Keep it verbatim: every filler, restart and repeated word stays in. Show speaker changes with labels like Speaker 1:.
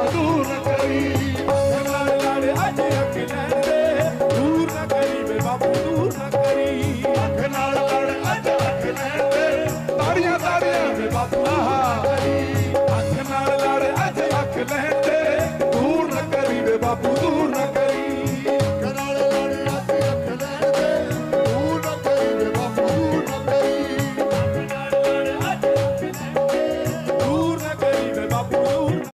Speaker 1: दूर न करी अख नाल लड़ अज अख लैण दे दूर न करी वे बापू दूर न करी अख नाल लड़ अज अख लैण दे ताड़ियां ताड़ियां वे बापू दूर न करी अख नाल लड़ अज अख लैण